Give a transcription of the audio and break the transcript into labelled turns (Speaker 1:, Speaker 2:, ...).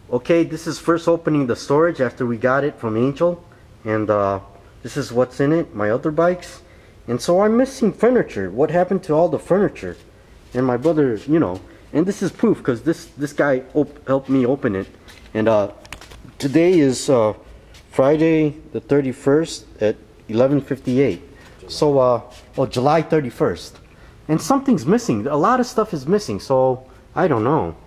Speaker 1: Okay, this is first opening the storage after we got it from Angel, and this is what's in it, my other bikes. And so I'm missing furniture. What happened to all the furniture? And my brother, you know, and this is proof because this guy helped me open it. And today is Friday the 31st at 11:58. So July 31st. And something's missing. A lot of stuff is missing, so I don't know.